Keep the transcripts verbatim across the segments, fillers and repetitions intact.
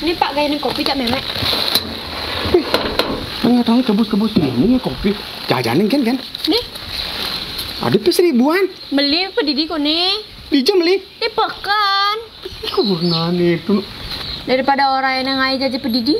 Ini Pak gaya kopi cak memek. Nggak tahu kebus-kebus ini kopi. Jajanin kan kan? Nih. Ada pes ribuan. Beli pedidi kok nih. Dijam beli. Ini pekan. Kurnan itu. Daripada orang yang ngai jajan pedidi.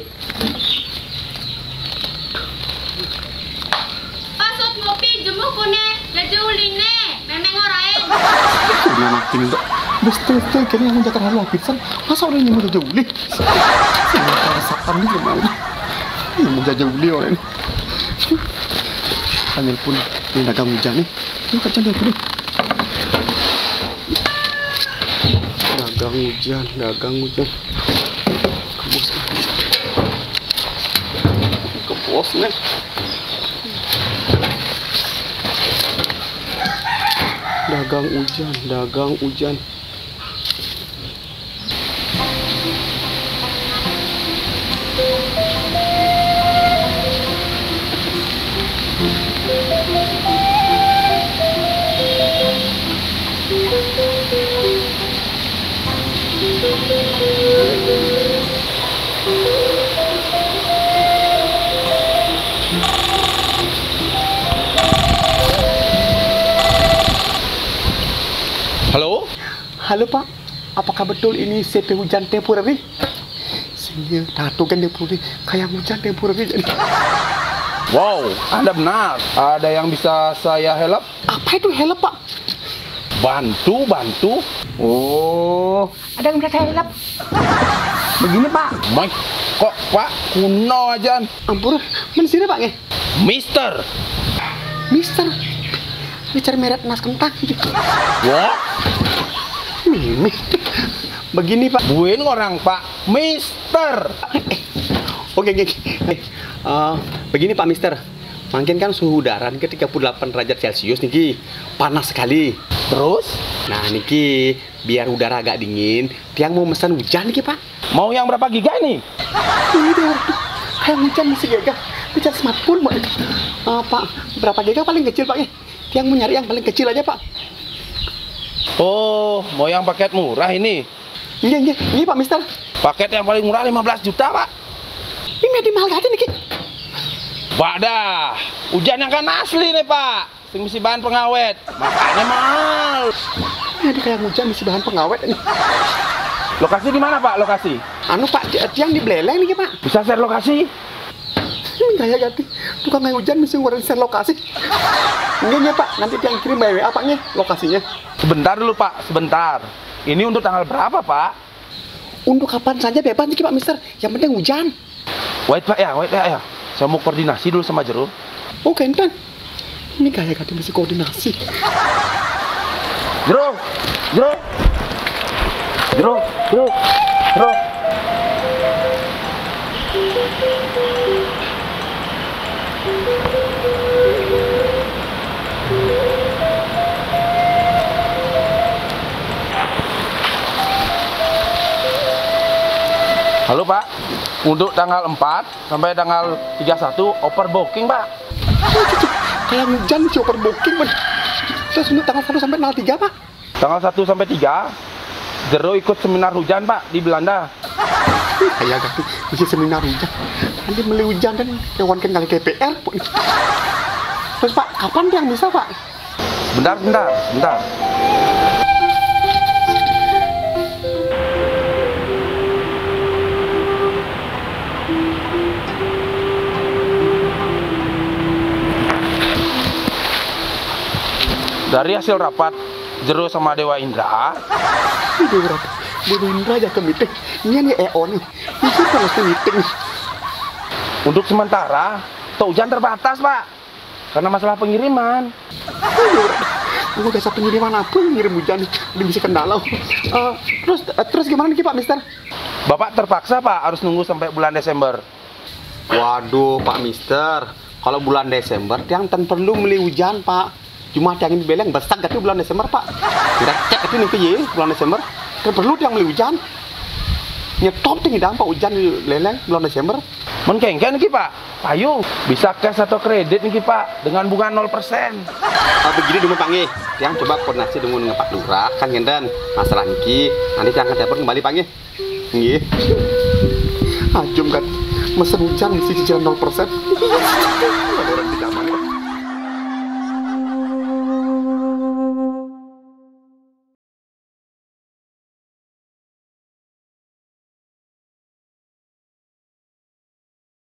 Pasut ngopi jemuk kone. Laju uline. Memeng orang. Kurnan makin itu. Betul-betul kayaknya yang menjaga terlalu habisan. Masa orang ini mau jauh beli? Perasaan nih gimana? Ini mau jauh beli orang ini. Panggil pun ini dagang hujan nih. Ini kacang dia dulu. Dagang hujan, dagang hujan. Kebos, kebos. Kebos nih. Dagang hujan, dagang hujan. Halo? Halo Pak, apakah betul ini C P hujan temporary? Sehingga tato kan temporary, kayak hujan temporary jadi. Wow, Anda benar. Ada yang bisa saya help? Apa itu help Pak? Bantu, bantu. Oh, ada yang bisa saya help? Begini Pak. Mike, kok Pak kuno aja. Ampun, mana sini Pak? Mister. Mister. Bicara merek nas kentang. Wah, Mimi. Begini Pak. buin orang Pak. Mister. Oke, oke. Uh, begini Pak Mister. Makin kan suhu udara ke tiga puluh delapan derajat Celcius niki. Panas sekali. Terus? Nah niki biar udara agak dingin, tiang mau pesan hujan niki Pak. Mau yang berapa giga ini? Ini dia waduh, kayak hujan masih giga. Bicara smartphone Pak. Uh, Pak, berapa giga paling kecil Pak? Tiang mau nyari yang paling kecil aja Pak. Oh, mau yang paket murah ini? Iya, iya, ini Pak Mister. Paket yang paling murah lima belas juta Pak. Ini media mahal gak niki? Pak dah, hujan yang kan asli nih Pak. Sing misi bahan pengawet, makanya mahal. Ini kayak hujan misi bahan pengawet ini. Lokasi di mana Pak? Lokasi? Anu Pak, tiang di Beleng nih Pak. Bisa share lokasi? Ini gaya ganti. Tukang kayak hujan mesti ngurusin share lokasi. Enggak ya Pak, nanti tiang kirim by W A Paknya lokasinya. Sebentar dulu Pak, sebentar. Ini untuk tanggal berapa Pak? Untuk kapan saja bebas nih Pak Mister. Yang penting hujan. Wait Pak ya, wait ya. Saya mau koordinasi dulu sama Jero. Oh Kentan. Ini gaya ganti mesti koordinasi. Jero, Jero, Jero, Jero, Jero. Halo Pak, untuk tanggal empat sampai tanggal tiga puluh satu overbooking Pak. Kayak hujan sih overbooking Pak. Terus untuk tanggal satu sampai tanggal tiga Pak. Tanggal satu sampai tiga, Jero ikut seminar hujan Pak di Belanda. Kayak ganti mesti seminar hujan. Nanti beli hujan kan hewan kan kali K P R. Terus Pak, kapan yang bisa Pak? Bentar, bentar, bentar. Dari hasil rapat Jero sama Dewa Indra, Dewa rapat, Dewa Indra aja ke meeting. Ini nih E O nih. Ini kan mesti meeting. untuk sementara stok hujan terbatas Pak, karena masalah pengiriman. Gue biasa pengiriman apa yang ngirim hujan nih, ini bisa kendala. Uh, terus uh, terus gimana nih Pak Mister? Bapak terpaksa Pak harus nunggu sampai bulan Desember. Waduh Pak Mister, kalau bulan Desember tiang tan perlu beli hujan Pak. Cuma tiang ini beleng besar gak tuh bulan Desember Pak. Kita cek itu nih ke ye bulan Desember. Tan perlu tiang beli hujan. Nyetop tinggi dampak hujan di leleng bulan Desember. Menkengken nih Pak, payu bisa cash atau kredit nih Pak dengan bunga nol persen. Uh, begini dulu Pak Nge, tiang coba koordinasi dengan Pak Lurah kan ngenden masalah niki. Nanti tiang akan telepon kembali Pak Nge. Nggih. Ajum kan, mesen hujan mesti cicilan nol persen.